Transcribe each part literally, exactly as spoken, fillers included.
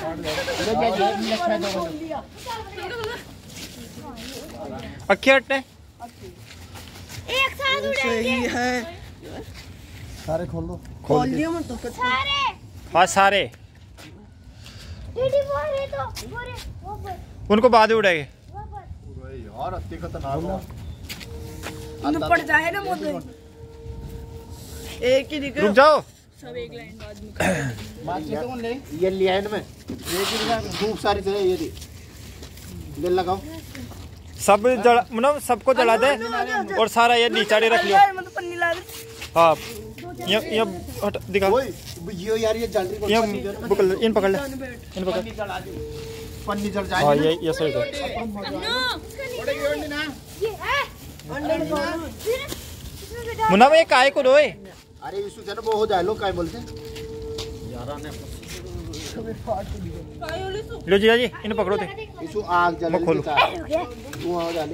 अक्की हटने एक साथ उड़ेंगे। सही है। सारे खोल दो। खोल दिया मत तो सारे। हाँ सारे। दीदी वो है तो वो रे वो पर। उनको बाद में उड़ाएंगे। वो पर। यार अत्ते खतरनाक है। अंदर पड़ जाए ना मोदे। एक ही दिख रुक जाओ। सब एक लाइन बाद में। माची तो कौन ले? ये लिया है में। ये किधर खूब सारी चले ये दी। ले लगाओ। सब जला मतलब सबको जला दे और सारा ये नीचे रख लियो। मतलब पन्नी ला दे। हाँ ये ये हट दिखा। ओए ये यार ये जल रही ये पकड़ ले, इन पकड़ ले, इन पकड़। पन्नी जल जाए। हाँ ये ये सही है। ये है। मुन्ना में काय को दोए। अरे इसु तेरे वो हो जाए लो काय बोलते यार आने लो जीजा जी इन्हें पकड़ो थे। इसु आग जल मैं खोलूं। तू आओ डाली।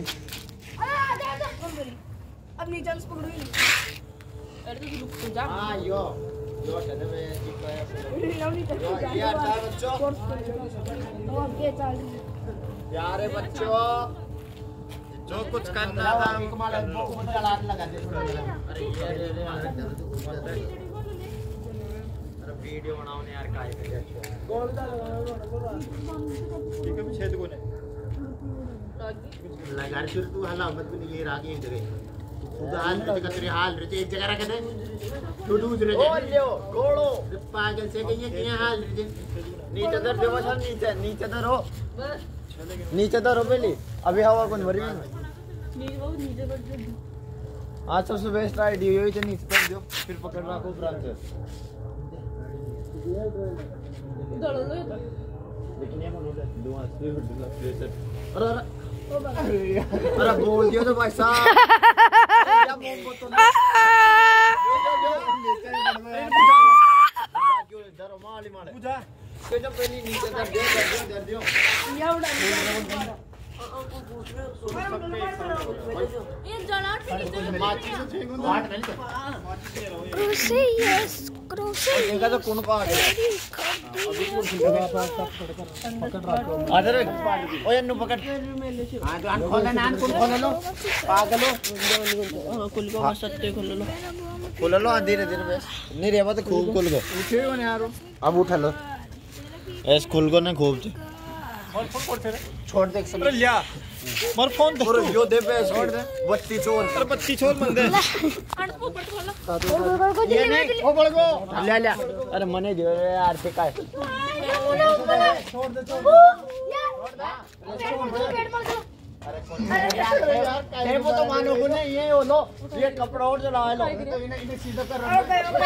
अब नीचे से पकड़ो ही नहीं। अरे तो रुक तो जा। हां यो यो चले में ठीक है। ये आता है बच्चों। ओके चल। प्यारे बच्चों जो कुछ करना था कमाल को चला लगा दे। अरे अरे अरे वीडियो बनाओ ने यार काय पे गोल ठीक है छेद को ने लगा रे तू हला मत भी ये रागी एक जगह खुद हाल रे तेरे हाल रे एक जगह रख दे तू दूसरे जगह ओ लियो गोलो पागल से कहिए क्या हाल रे नीचे दर देवा था नीचे नीचे दर हो नीचे दर हो पहले अभी हवा कौन भरी नीचे वो नीचे बैठ जा। आज सबसे बेस्ट आईडिया यही तो नीचे तक दो फिर पकड़ रखो ब्रांच से दौड़ लो ये तो। लेकिन ये कौन होता है दो हाथ से उठला प्रेशर अरे अरे अरे बोल दिया तो भाई साहब क्या बोल को तो क्यों डरो माली माले पूजा के जब पहली नीचे दर दे दर दियो या उड़ा ये जलाट से नीचे माची से छेगो हाथ नहीं क्रोशे यस क्रोशे। देखा तो कौन का आ गया अभी कौन जगह पर पकड़ रखो अरे ओए नु पकड़ हां तो खोल ना कौन खोल लो पागल हो कुल को सत्ते खोल लो खोल लो धीरे धीरे बस नहीं रे तो खूब खोल गो उठे हो यार अब उठा लो ऐस खोल गो ना खूब और फोन छोड़ दे छोड़ दे सब लिया मोर फोन दे यो दे पे छोड़ दे बत्ती छोड़ अरे बत्ती छोड़ मन दे ये नहीं ओ बड़ गो ले ले अरे मने दे यार पे काय छोड़ दे छोड़ दे अरे वो तो मानो को नहीं ये हो लो ये कपड़ा और जला लो तो इन्हें इन्हें सीधा कर रहा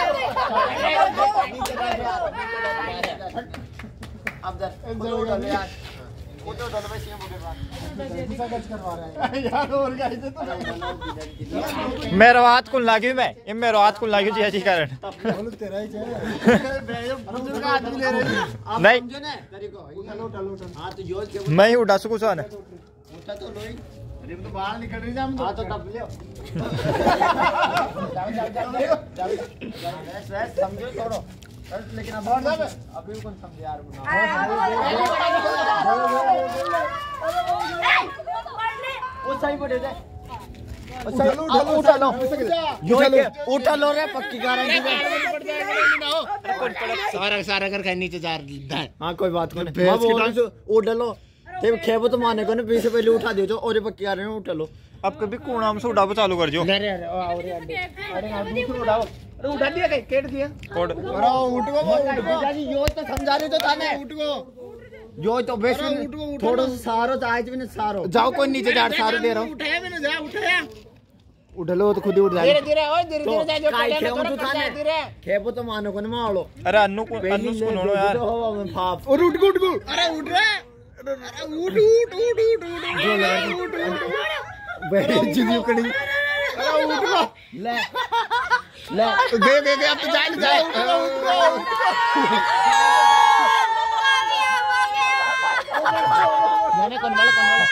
अब दर डाल यार फोटो डाल में सीएम बोले बात गुस्सा गच करवा रहा है यार और गाइस तो मेरा हाथ कुल लागी मैं ये मेरा हाथ कुल लागी जी कारण बोलो तेरा ही चाहिए बुजुर्ग आदमी ले रहे आप नहीं समझे ना तरीको उठा लो उठा लो हां तो जोर के मैं ही उड़ा सकूं सन उठा तो लो ही अरे तो बाहर निकल रही हम तो हां तो तब ले जाओ जाओ जाओ जाओ समझो थोड़ा लेकिन अब और सब अभी कौन समझ यार वो सही पड़े जाए उठा लो उठा लो उठा लो रे पक्की गारंटी सारा सारा कर नीचे जा हाँ कोई बात नहीं उठा लो खेबो तो माने को पीछे पहले उठा दो और पक्की आ रहे हैं उठा लो अब कभी कूड़ाम से उड़ाबो चालू कर जो अरे अरे उड़ाओ अरे उठा दिया कहीं केट दिया कोड अरे उठ गो जी यो तो समझा रहे तो ताने उठ गो यो तो बेस थोड़ा सा सारो चाहे भी नहीं सारो जाओ कोई नीचे जा सारो दे रहा हूं उठाया मैंने जा उठाया उठ लो तो खुद ही उठ जाए धीरे धीरे ओए धीरे धीरे जा जो पहले थोड़ा धीरे धीरे खेबो तो मानो को न मालो अरे अन्नू को अन्नू को नोनो यार और उठ गो उठ गो अरे उठ रे अरे उठ उठ उठ उठ उठ बेटी जिदी कड़ी अरे उठ गो ले ले दे दे दे अब तो जाए जाए मैंने कौन वाला कौन वाला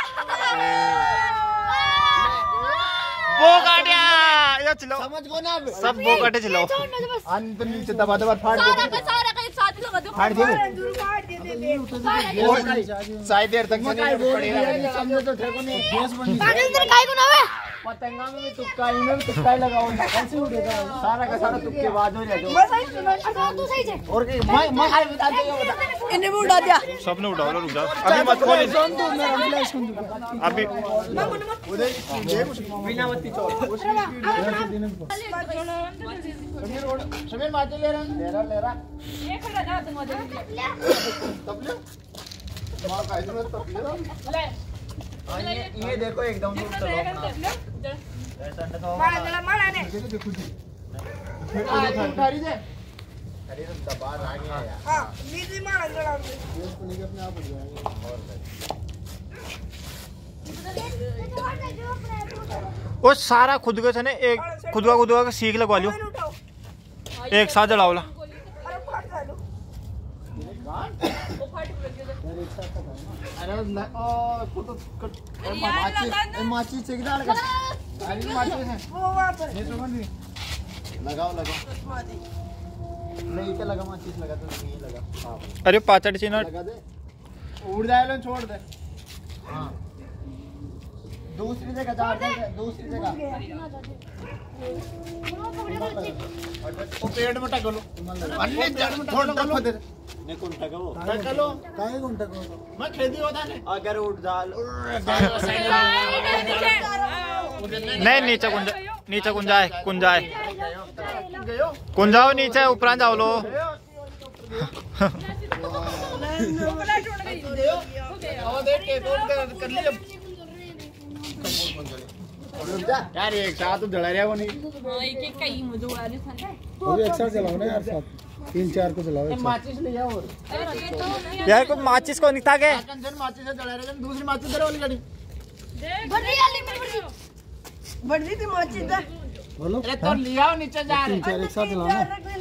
वो काटिया ये चलो समझ गो ना सब वो काटे चलो अंत नीचे दबा दबा फाड़ दे सारा का सारा का एक साथ लगा दो फाड़ दे दूर फाड़ दे दे शायद देर तक नहीं पड़ेगा समझो तो ठेको नहीं गैस बन अंदर काय को ना वे पतंगा में भी तुक्का में भी तुक्का ही लगाओ कैसे उड़ेगा सारा का सारा तुक्के बाद हो जाएगा बस सही तू सही है और मैं मैं खाली बता दे बता इन्हें भी उड़ा दिया सबने उठाओ रुक जाओ अभी मत खोल अभी बिना बत्ती चोर समीर माचे ले रहा ले रहा ले रहा एक खड़ा जा तुम आजा तब ले मां का इधर तब ले ले ये ये देखो एकदम दूर चलो मारा चला मारा ने देखो जी उठारी दे अरे तो दबा आ गया यार हां नीचे मारा चला इसको लेके अपने आप उड़ जाएगा वो सारा खुद के से एक खुद का खुद का सीख लगवा लियो एक साथ जलाओ ला अरे फाड़ डालो वो फाट गया अरे ओ फोटो कट माची माची से किधर लगा अरे माची है वो वहां पर ये समझ नहीं लगाओ लगाओ नहीं क्या लगा माची लगा तो नहीं लगा हां अरे पाचड़ चीना लगा दे उड़ जाए लो छोड़ दे हां दूसरी जगह जा दे दूसरी जगह वो पेड़ में टक लो अन्य पेड़ में छोड़ दो ने कौन टक वो टक लो काहे कौन टक मैं खेती होता है अगर उड़ जाल नहीं नीचे कुंजा नीचे कुंजाए कुंजाए कुंजाओ नीचे ऊपर जाओ लो देख के कर लिया यार एक साथ तो जला रहा वो नहीं हां एक एक कहीं मुझे उड़ाने था वो भी एक साथ चलाओ ना यार साथ तीन चार को चलाओ एक माचिस ले जाओ और यार कोई माचिस को निकता के कंजन माचिस से जला रहे दूसरी माचिस दे वाली गाड़ी बड़ी वाली बड़ी बड़ी थी माची दा बोलो अरे तो लियाओ नीचे जा रहे एक साथ चलाओ ना